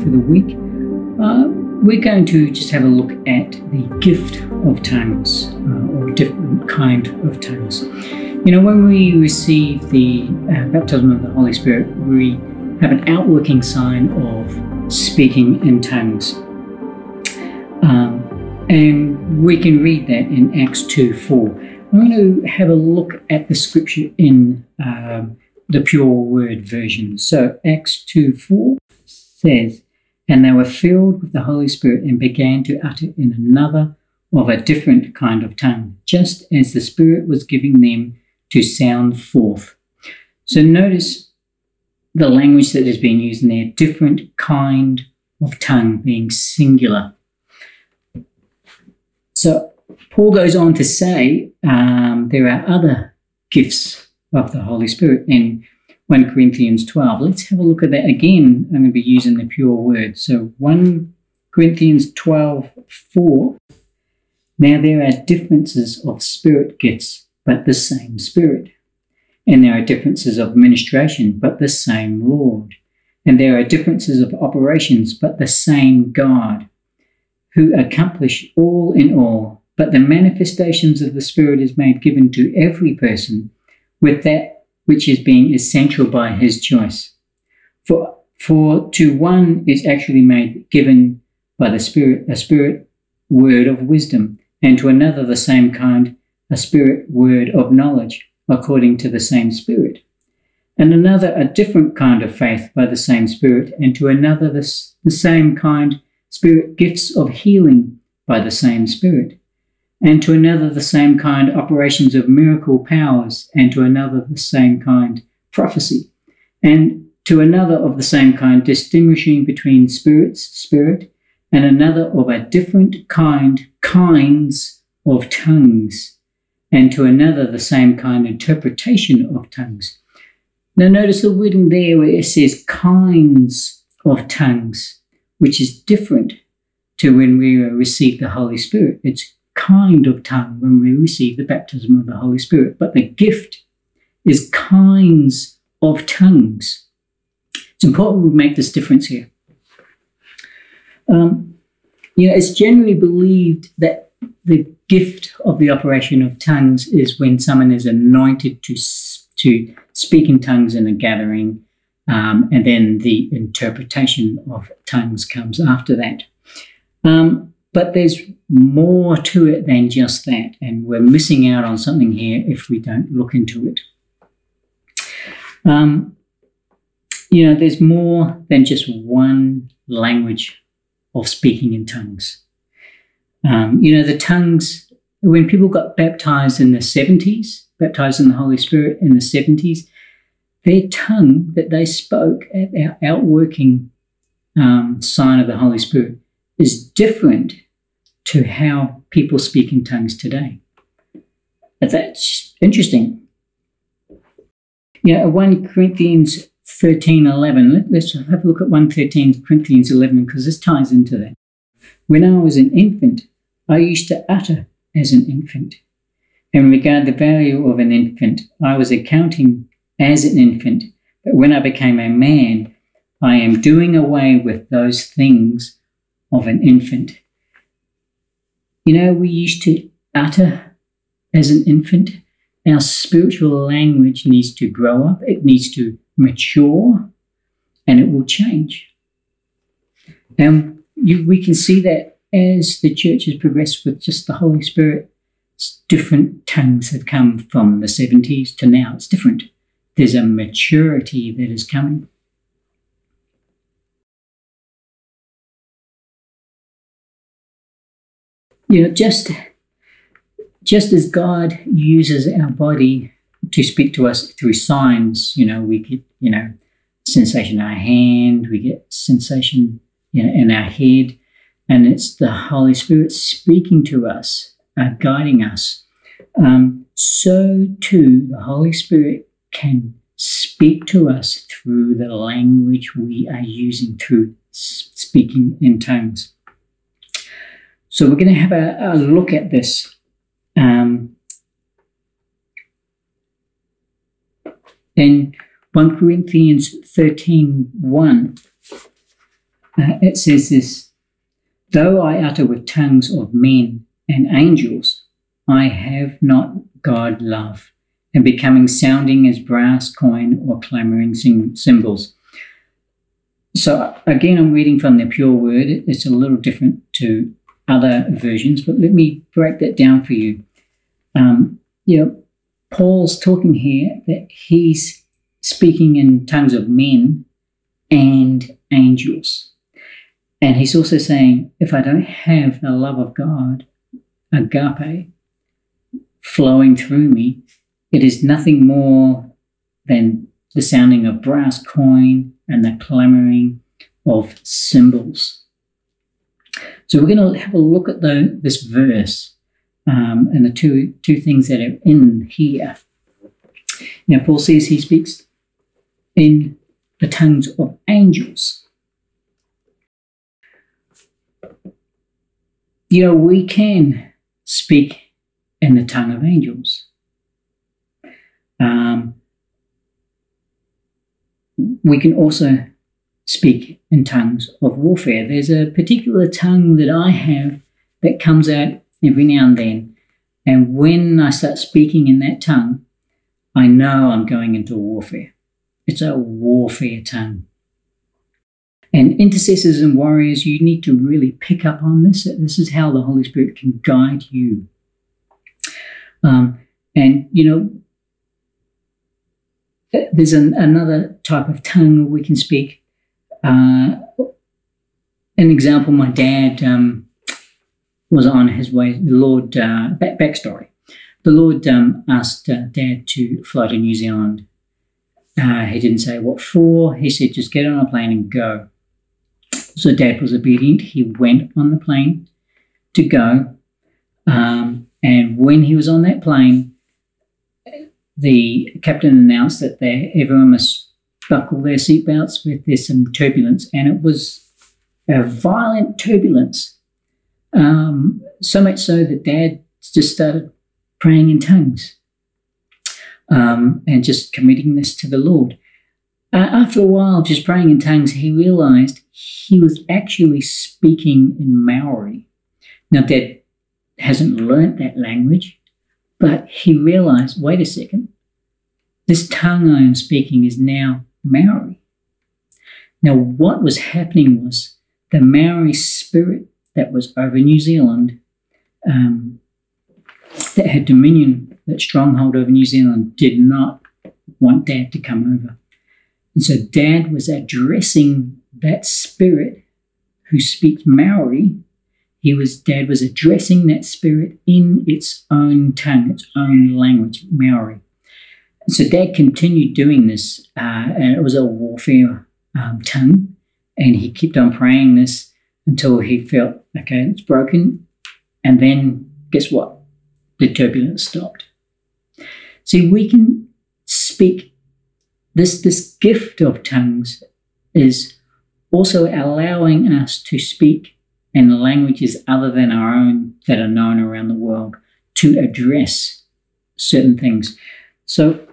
for the week. We're going to just have a look at the gift of tongues, or different kind of tongues. You know, when we receive the baptism of the Holy Spirit, we have an outworking sign of speaking in tongues. And we can read that in Acts 2:4. I'm going to have a look at the scripture in the Pure Word version. So Acts 2:4 says, "And they were filled with the Holy Spirit and began to utter in another of a different kind of tongue, just as the Spirit was giving them to sound forth." So notice the language that is being used in there, different kind of tongue, being singular. So Paul goes on to say there are other gifts of the Holy Spirit in 1 Corinthians 12. Let's have a look at that again. I'm going to be using the Pure Word. So 1 Corinthians 12:4. "Now there are differences of spirit gifts, but the same Spirit. And there are differences of ministration, but the same Lord. And there are differences of operations, but the same God, who accomplish all in all. But the manifestations of the Spirit is made given to every person with that which is being essential by his choice. For to one is actually made given by the Spirit a Spirit word of wisdom, and to another the same kind, a Spirit word of knowledge, according to the same Spirit. And another a different kind of faith by the same Spirit, and to another the same kind, Spirit gifts of healing by the same Spirit, and to another the same kind operations of miracle powers, and to another the same kind prophecy, and to another of the same kind distinguishing between spirit, and another of a different kinds of tongues, and to another the same kind interpretation of tongues." Now notice the wording there where it says kinds of tongues, which is different to when we receive the Holy Spirit. It's kind of tongue when we receive the baptism of the Holy Spirit, but the gift is kinds of tongues. It's important we make this difference here. It's generally believed that the gift of the operation of tongues is when someone is anointed to speak in tongues in a gathering, and then the interpretation of tongues comes after that. But there's more to it than just that, and we're missing out on something here if we don't look into it. There's more than just one language of speaking in tongues. The tongues, when people got baptized in the 70s, baptized in the Holy Spirit in the 70s, their tongue that they spoke at our outworking sign of the Holy Spirit is different to how people speak in tongues today. That's interesting. 1 Corinthians 13:11. Let's have a look at 1 Corinthians 11, because this ties into that. "When I was an infant, I used to utter as an infant, and regard the value of an infant. I was accounting as an infant, but when I became a man, I am doing away with those things of an infant." We used to utter as an infant. Our spiritual language needs to grow up. It needs to mature, and it will change. And we can see that as the church has progressed with just the Holy Spirit, different tongues have come from the 70s to now. It's different. There's a maturity that is coming. Just as God uses our body to speak to us through signs, we get, sensation in our hand, we get sensation, in our head, and it's the Holy Spirit speaking to us, guiding us. So too, the Holy Spirit can speak to us through the language we are using through speaking in tongues. So we're going to have a look at this. In 1 Corinthians 13:1, It says this, though I utter with tongues of men and angels, I have not God love, and becoming sounding as brass coin or clamoring cymbals. So again, I'm reading from the Pure Word. It's a little different to other versions, but let me break that down for you. Paul's talking here that he's speaking in tongues of men and angels. And he's also saying, if I don't have the love of God, agape, flowing through me, it is nothing more than the sounding of brass coin and the clamoring of cymbals. So we're going to have a look at this verse and the two things that are in here. Now, Paul says he speaks in the tongues of angels. We can speak in the tongue of angels. We can also speak in tongues of warfare. There's a particular tongue that I have that comes out every now and then. And when I start speaking in that tongue, I know I'm going into warfare. It's a warfare tongue. And intercessors and warriors, you need to really pick up on this. This is how the Holy Spirit can guide you. There's another type of tongue we can speak. An example, my dad was on his way, the Lord, backstory. The Lord asked Dad to fly to New Zealand. He didn't say what for. He said, just get on a plane and go. So Dad was obedient. He went on the plane to go. And when he was on that plane, the captain announced that everyone must buckle their seatbelts with there's some turbulence. And it was a violent turbulence. So much so that Dad just started praying in tongues and just committing this to the Lord. After a while, just praying in tongues, he realized he was actually speaking in Maori. Now, Dad hasn't learnt that language, but he realized, wait a second, this tongue I am speaking is now Maori. Now, what was happening was the Maori spirit that was over New Zealand, that had dominion, that stronghold over New Zealand, did not want Dad to come over. And so Dad was addressing that spirit who speaks Maori. Dad was addressing that spirit in its own tongue, its own language, Maori. And so Dad continued doing this, and it was a warfare tongue, and he kept on praying this until he felt, okay, it's broken. And then, guess what? The turbulence stopped. See, we can speak. This gift of tongues is also allowing us to speak in languages other than our own that are known around the world to address certain things. So,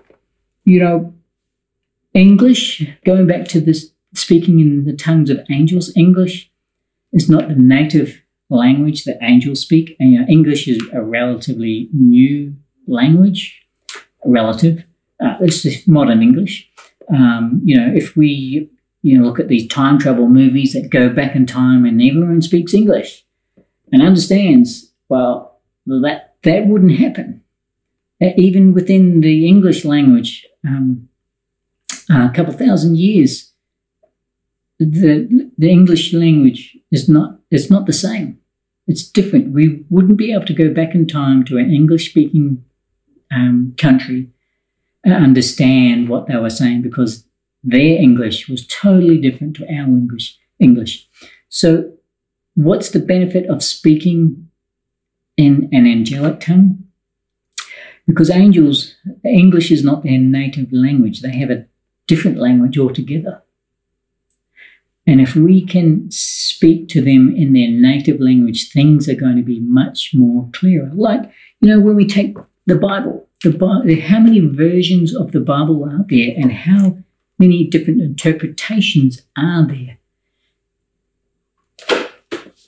English, going back to this speaking in the tongues of angels, English is not the native language that angels speak. And, English is a relatively new language, it's just modern English. If we look at these time travel movies that go back in time and everyone speaks English and understands, well, that wouldn't happen. Even within the English language, a couple thousand years, the English language is not the same. It's different. We wouldn't be able to go back in time to an English-speaking country and understand what they were saying because their English was totally different to our English. So what's the benefit of speaking in an angelic tongue? Because angels, English is not their native language. They have a different language altogether. And if we can speak to them in their native language, things are going to be much more clearer. Like, when we take the Bible, how many versions of the Bible are there and how many different interpretations are there?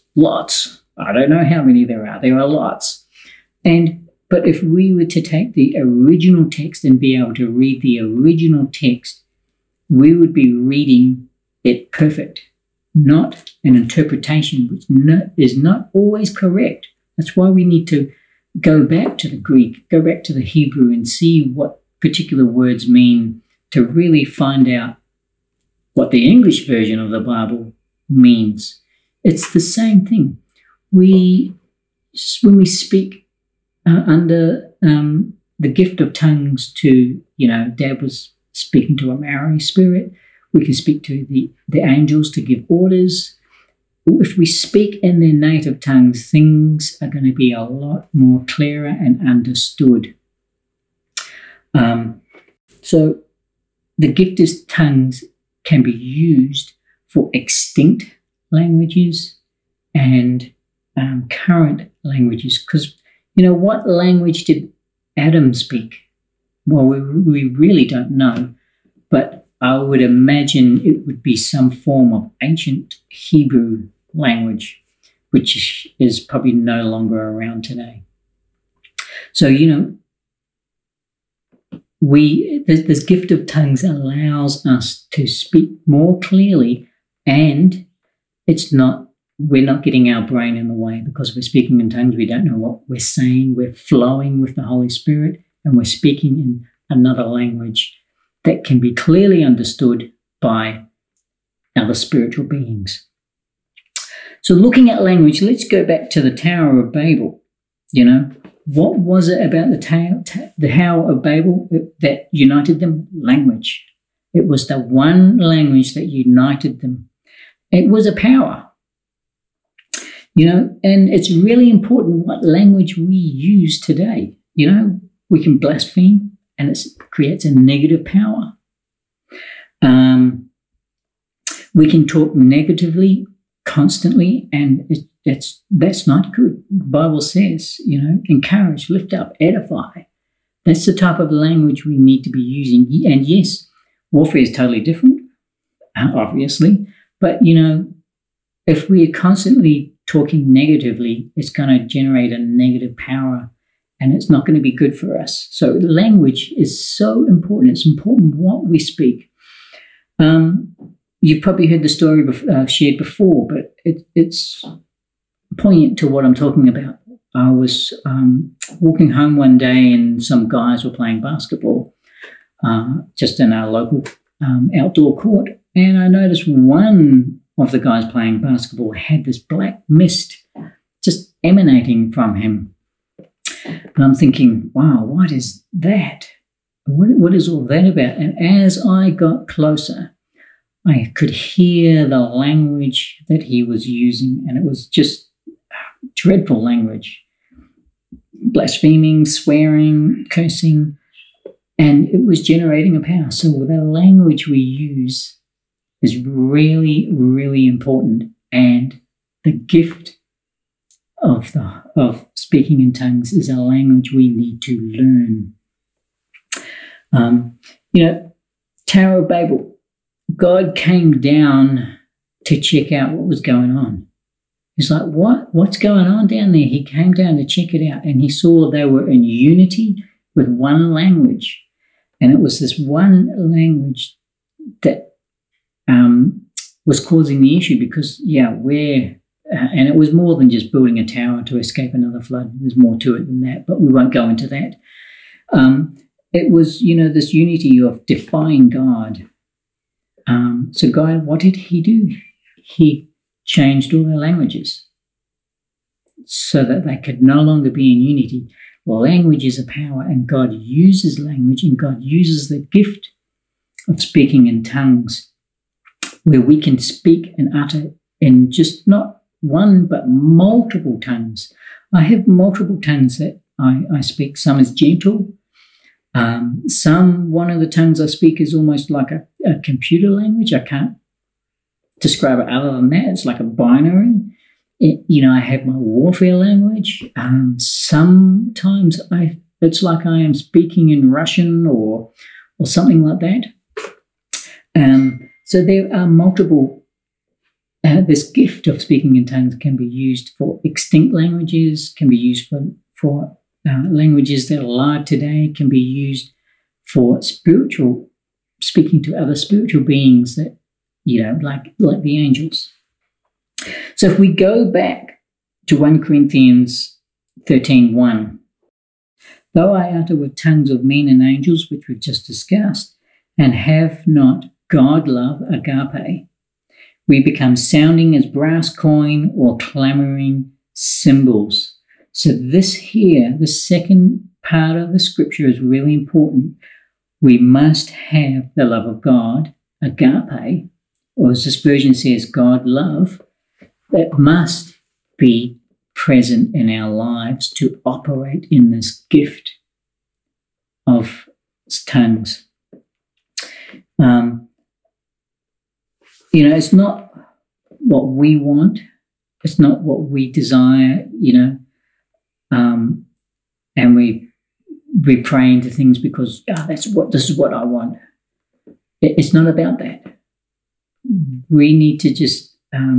lots. I don't know how many there are. There are lots. But if we were to take the original text and be able to read the original text, we would be reading it perfect, not an interpretation which is not always correct. That's why we need to go back to the Greek, go back to the Hebrew and see what particular words mean to really find out what the English version of the Bible means. It's the same thing. When we speak under the gift of tongues to, Dad was speaking to a Maori spirit. We can speak to the angels to give orders. If we speak in their native tongues, things are going to be a lot more clearer and understood. So the gift of tongues can be used for extinct languages and current languages. Because, what language did Adam speak? Well, we really don't know, but I would imagine it would be some form of ancient Hebrew language, which is probably no longer around today. So, this gift of tongues allows us to speak more clearly, and we're not getting our brain in the way because we're speaking in tongues. We don't know what we're saying. We're flowing with the Holy Spirit, and we're speaking in another language that can be clearly understood by other spiritual beings. So looking at language, let's go back to the Tower of Babel. What was it about the Tower of Babel that united them? Language. It was the one language that united them. It was a power. And it's really important what language we use today. We can blaspheme, and it creates a negative power. We can talk negatively constantly, and that's not good. The Bible says, encourage, lift up, edify. That's the type of language we need to be using. And yes, warfare is totally different, obviously. But, if we're constantly talking negatively, it's going to generate a negative power, and it's not going to be good for us. So language is so important. It's important what we speak. You've probably heard the story shared before, but it's poignant to what I'm talking about. I was walking home one day, and some guys were playing basketball just in our local outdoor court, and I noticed one of the guys playing basketball had this black mist just emanating from him. And I'm thinking, wow, what is that? What is all that about? And as I got closer, I could hear the language that he was using, and it was just dreadful language. Blaspheming, swearing, cursing, and it was generating a power. So the language we use is really, really important, and the gift of speaking in tongues is a language we need to learn. Tower of Babel, God came down to check out what was going on. He's like, what's going on down there? He came down to check it out, and he saw they were in unity with one language, and it was this one language that was causing the issue because, and it was more than just building a tower to escape another flood. There's more to it than that, but we won't go into that. It was, this unity of defying God. So God, what did he do? He changed all their languages so that they could no longer be in unity. Language is a power, and God uses language, and God uses the gift of speaking in tongues, where we can speak and utter in just not one but multiple tongues. I have multiple tongues that I speak. Some is gentle. One of the tongues I speak is almost like a computer language. I can't describe it other than that. It's like a binary. I have my warfare language. Sometimes it's like I am speaking in Russian or something like that. So there are multiple this gift of speaking in tongues can be used for extinct languages, can be used for languages that are alive today, can be used for spiritual, speaking to other spiritual beings that, like the angels. So if we go back to 1 Corinthians 13:1, though I utter with tongues of men and angels, which we've just discussed, and have not God love, agape, we become sounding as brass coin or clamoring cymbals. So this here, the second part of the scripture is really important. We must have the love of God, agape, or as this version says, God love, that must be present in our lives to operate in this gift of tongues. It's not what we want. It's not what we desire, and we pray into things because this is what I want. It's not about that. We need to just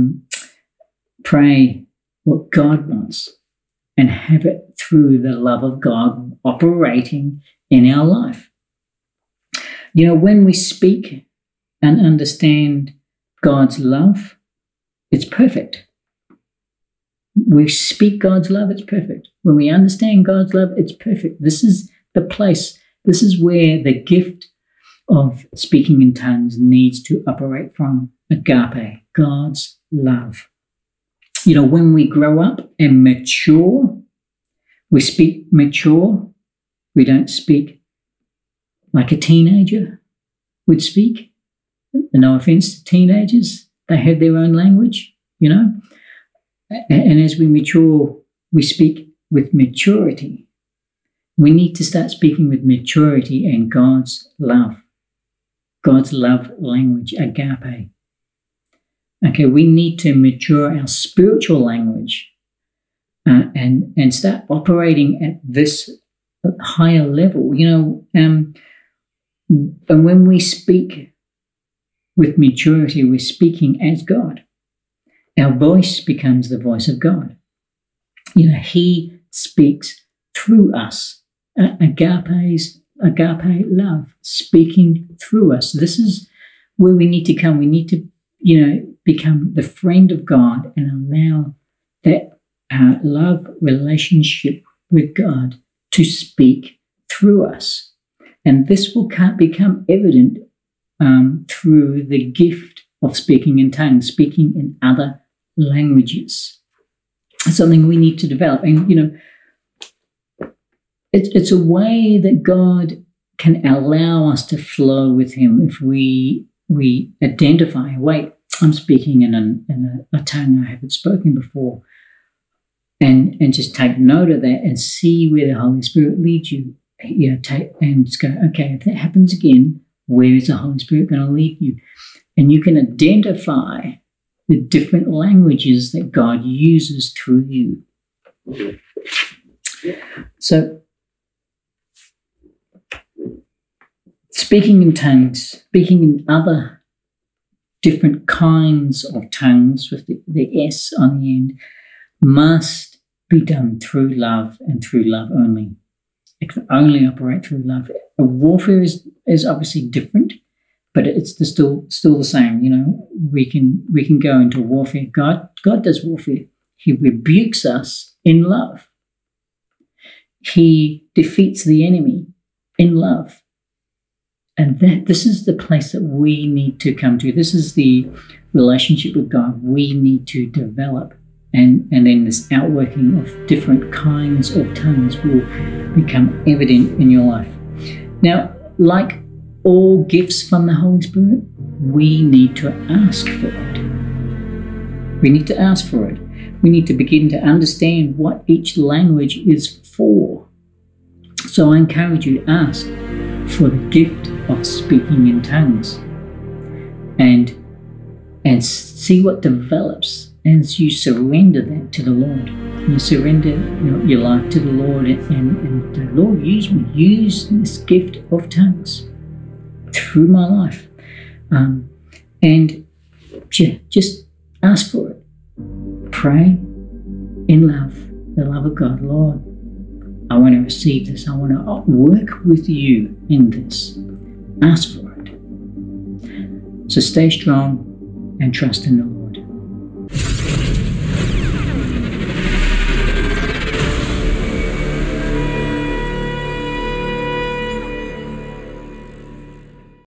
pray what God wants and have it through the love of God operating in our life. When we speak and understand God's love, it's perfect. We speak God's love, it's perfect. When we understand God's love, it's perfect. This is the place, this is where the gift of speaking in tongues needs to operate from. Agape, God's love. When we grow up and mature, we speak mature. We don't speak like a teenager would speak. No offense to teenagers. They have their own language, And as we mature, we speak with maturity. We need to start speaking with maturity and God's love language, agape. Okay, we need to mature our spiritual language and start operating at this higher level. And when we speak with maturity, we're speaking as God. Our voice becomes the voice of God. He speaks through us. Agape love, speaking through us. This is where we need to come. We need to, become the friend of God and allow that love relationship with God to speak through us. And this will become evident through the gift of speaking in tongues, speaking in other languages. It's something we need to develop. And, it's a way that God can allow us to flow with him if we identify, wait, I'm speaking in a tongue I haven't spoken before. And just take note of that and see where the Holy Spirit leads you. And just go, okay, if that happens again, where is the Holy Spirit going to lead you? And you can identify the different languages that God uses through you. So, speaking in tongues, speaking in other different kinds of tongues with the S on the end, must be done through love and through love only. It can only operate through love. A warfare is obviously different, but it's still the same. We can go into warfare. God does warfare. He rebukes us in love. He defeats the enemy in love. And this is the place that we need to come to. This is the relationship with God we need to develop. And then this outworking of different kinds of tongues will become evident in your life. Now, like all gifts from the Holy Spirit, we need to ask for it. We need to ask for it. We need to begin to understand what each language is for. So I encourage you to ask for the gift of speaking in tongues and see what develops as you surrender that to the Lord. You surrender your life to the Lord and the Lord, use this gift of tongues through my life. And just Ask for it. Pray in love, the love of God. Lord, I want to receive this. I want to work with you in this. Ask for it. So stay strong and trust in the Lord.